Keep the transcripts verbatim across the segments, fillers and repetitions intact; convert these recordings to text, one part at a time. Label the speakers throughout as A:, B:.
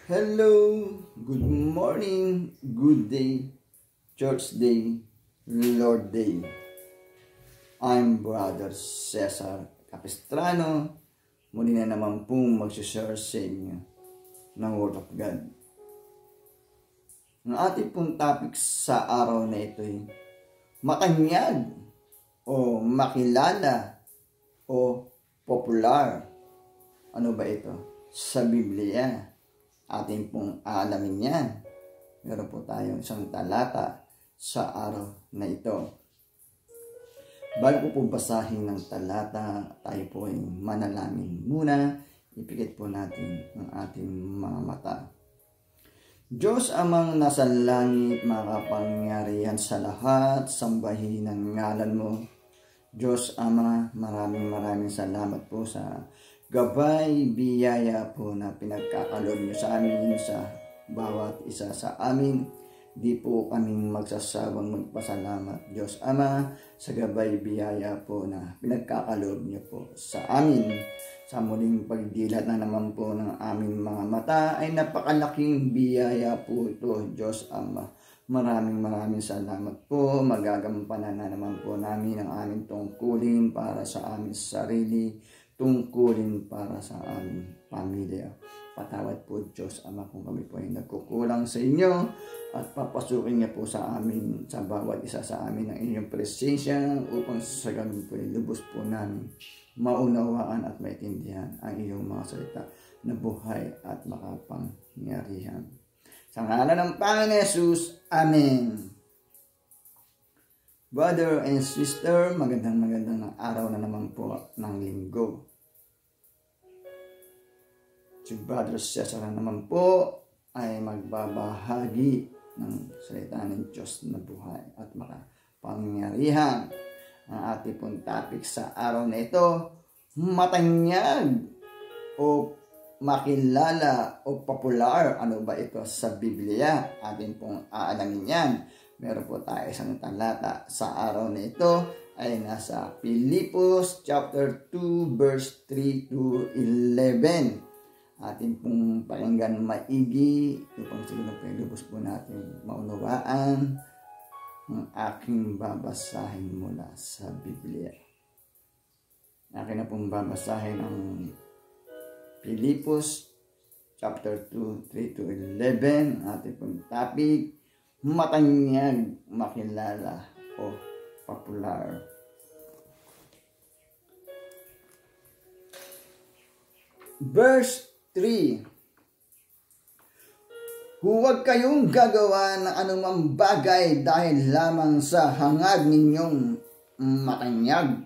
A: Hello, good morning, good day, church day, Lord day. I'm Brother Cesar Capistrano. Muli na naman pong mag-share sa inyo ng Word of God. Ang ating pong topic sa araw na ito ay matanyag o makilala o popular. Ano ba ito? Sa Biblia. Ating pong aalamin yan. Meron po tayong isang talata sa araw na ito. Bago po basahin ng talata, tayo po ay manalangin muna. Ipikit po natin ang ating mga mata. Diyos amang nasa langit, makapangyarihan sa lahat, sambahin ang ngalan mo. Diyos Ama, maraming maraming salamat po sa gabay, biyaya po na pinagkakaloob niyo sa amin sa bawat isa sa amin. Di po kaming magsasawang magpasalamat, Diyos Ama, sa gabay, biyaya po na pinagkakaloob niyo po sa amin. Sa muling pagdilat na naman po ng aming mga mata ay napakalaking biyaya po ito, Diyos Ama. Maraming maraming salamat po. Magagampanan na naman po namin ang aming tungkulin para sa aming sarili, tungkulin para sa aming pamilya. Patawad po, Diyos Ama, kung kami po ay nagkukulang sa inyo at papasukin niya po sa amin, sa bawat isa sa amin ang inyong presensya upang sa ganun po ay lubos po namin maunawaan at maintindihan ang iyong mga salita na buhay at makapangyarihan. Sa ngalan ng Panginoon Jesus, Amen. Brother and sister, magandang magandang araw na naman po ng linggo. Si Brother Cesar naman po ay magbabahagi ng salita ng Diyos na buhay at makapangyarihan. Ang ating pong topic sa araw na ito, matanyag o makilala o popular. Ano ba ito sa Biblia? Atin pong aalamin yan. Meron po tayo isang talata sa araw na ito ay nasa Filipos chapter two verse three to eleven. Atin pong pakinggan maigi upang siguro po lubos po natin maunawaan ang aking babasahin mula sa Biblia. Akin na pong babasahin ang Filipos chapter two, three to eleven. Ating pong topic, matanyag, makilala o popular. Verse three. Huwag kayong gagawa ng anumang bagay dahil lamang sa hangad ninyong matanyag.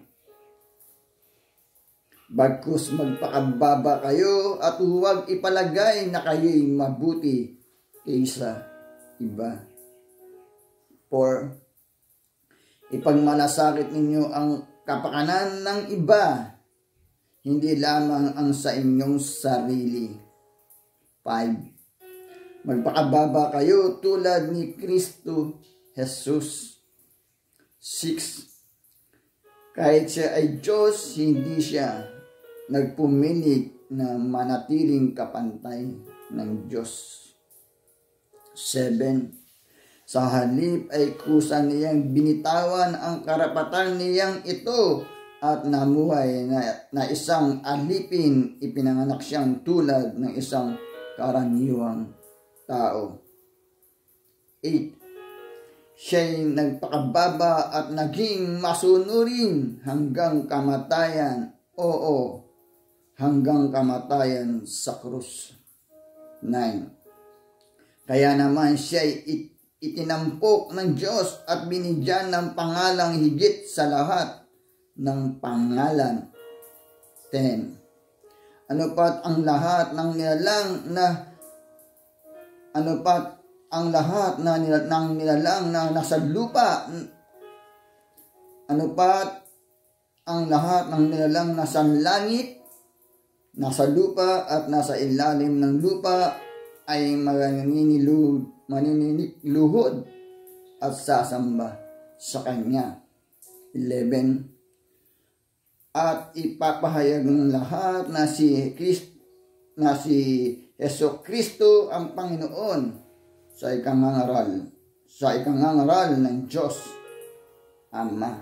A: Bagkus magpakababa kayo at huwag ipalagay na kayo'y mabuti kaysa iba. For ipagmalasakit ninyo ang kapakanan ng iba, hindi lamang ang sa inyong sarili. five. Magpakababa kayo tulad ni Kristo Jesus. six. Kahit siya ay Diyos, hindi siya nagpumilit na manatiling kapantay ng Diyos. seven. Sa halip ay kusa niyang binitawan ang karapatan niyang ito at namuhay na, na isang alipin, ipinanganak siyang tulad ng isang karaniwang tao. eight. Siya'y nagpakababa at naging masunurin hanggang kamatayan. Oo, hanggang kamatayan sa krus. nine. Kaya naman siya'y it, itinampok ng Diyos at binigyan ng pangalang higit sa lahat ng pangalan. ten. Ano pat ang lahat ng nilalang na ano pat ang lahat na nil, ng nilalang na nasa lupa? Ano pat ang lahat ng nilalang nasa langit, nasa lupa at nasa ilalim ng lupa ay maniniluhod, maniniluhod at sasamba sa Kanya. eleven. At ipapahayag ng lahat na si Kristo na si Heso Kristo ang Panginoon sa ikangangaral, sa ikangangaral ng Diyos Ama.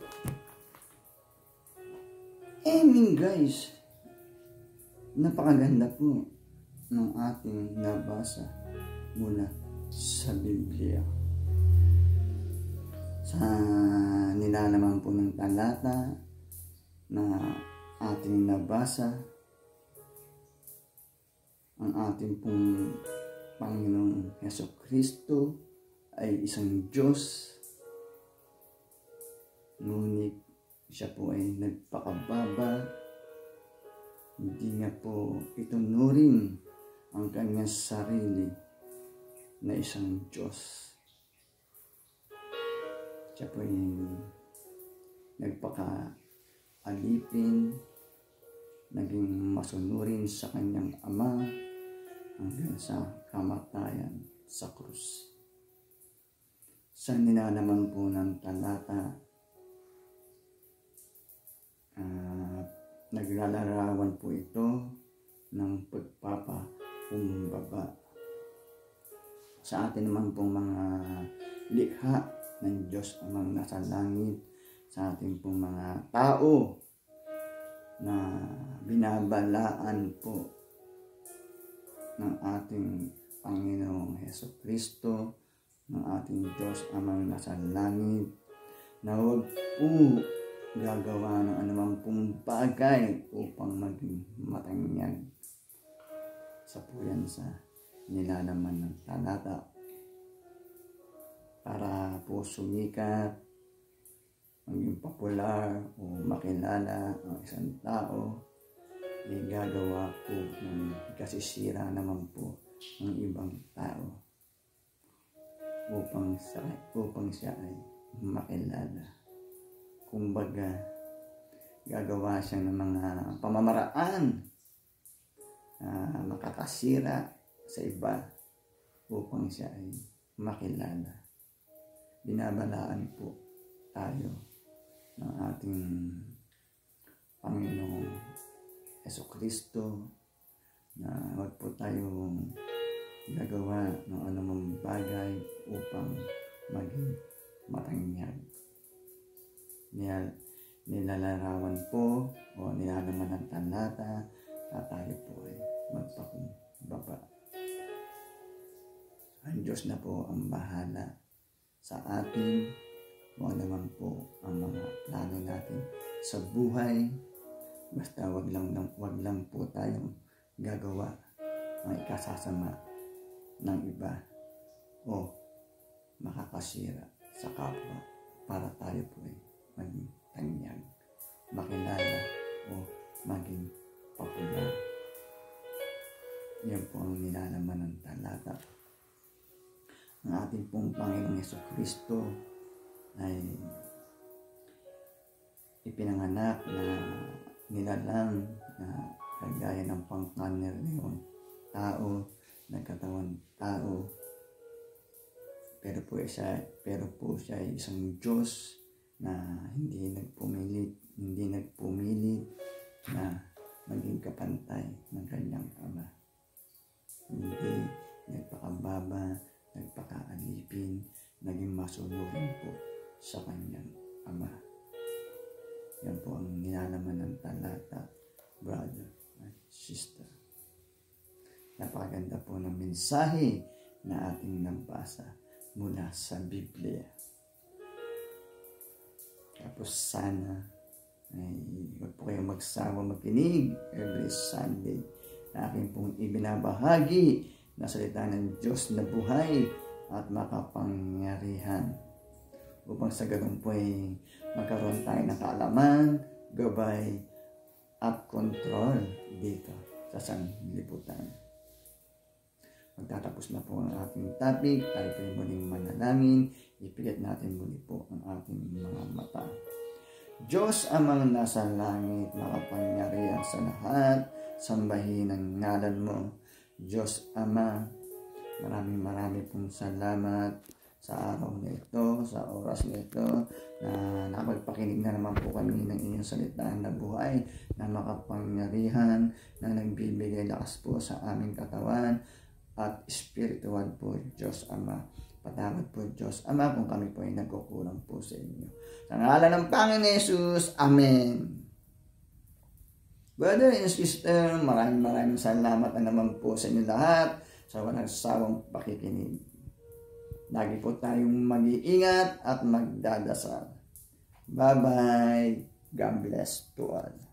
A: Amen guys, napakaganda po ng ating nabasa mula sa Biblia. Sa nilalaman po ng talata na ating nabasa, ang ating pong Panginoong Heso Kristo ay isang Diyos, ngunit siya po ay nagpakababa. Hindi niya po itunuring ang kanyang sarili na isang Diyos. Siya po ay nagpaka-alipin, naging masunurin sa kanyang Ama hanggang sa kamatayan sa krus. Sa nilalaman po ng talata, uh, naglalarawan po ito ng pagpapakumbaba sa atin naman pong mga likha ng Diyos amang nasa langit, sa ating pong mga tao na binabalaan po ng ating Panginoong Heso Kristo, ng ating Diyos amang nasa langit, na huwag po gagawa ng anumang pong bagay upang maging matanyag. Sa po yan sa nilalaman ng talata. Para po sumikat, maging popular o makilala ang isang tao, ay gagawa po ng kasisira naman po ng ibang tao upang sa upang siya ay makilala. Kumbaga, gagawa siya ng mga pamamaraan na makakasira sa iba upang siya ay makilala. Binabalaan po tayo ng ating Panginoong Heso Kristo na huwag po tayong gagawa ng anumang bagay upang maging matanyag. Nil, nilalarawan po o nilalaman ng talata na tayo po ay magpakumbaba. Ang Diyos na po ang bahala sa atin kung ano man po ang mga plano natin sa buhay. Basta wag lang, wag lang po tayong gagawa ng ikasasama ng iba o makakasira sa kapwa para tayo po ay maging tanyag, makilala o maging popular. Yan po ang nilalaman ng talata. Ang ating pong Panginoong Heso Kristo ay ipinanganak na nilalang na kagaya ng pangkarnerong tao, nagkatawan tao, pero po siya, pero po siya ay isang Diyos na hindi nagpumilit, hindi nagpumilit na maging kapantay ng kanyang Ama. Hindi nagpakababa, nagpakaalipin, naging masunurin po sa kanyang Ama. Yan po ang nilalaman ng talata, brother and sister. Napakaganda po ng mensahe na ating nabasa mula sa Biblia. Tapos sana ay huwag po kayong magsawa makinig every Sunday na aking pong ibinabahagi na salita ng Diyos na buhay at makapangyarihan, upang sa ganun po ay magkaroon tayo ng kaalaman, gabay at control dito sa sanlibutan. Magtatapos na po ang ating topic. Tayo po ay muling manalangin. Ipilit natin muli po ang ating mga mata. Diyos amang nasa langit, makapangyarihan sa lahat, sambahin ang ngalan mo. Diyos Ama, maraming maraming pong salamat sa araw na ito, sa oras na ito, na nakapagpakinig na naman po kami ng inyong salita na buhay, na makapangyarihan, na nagbibigay lakas po sa aming katawan, at spiritual po, Diyos Ama. Patawad po, Diyos Ama, kung kami po ay nagkukulang po sa inyo. Sa ngalan ng Panginoon Jesus, Amen. Brother and sister, maraming maraming salamat na naman po sa inyo lahat sa walang sawang pakikinig. Lagi po tayong mag-iingat at magdadasal. Bye-bye. God bless to all.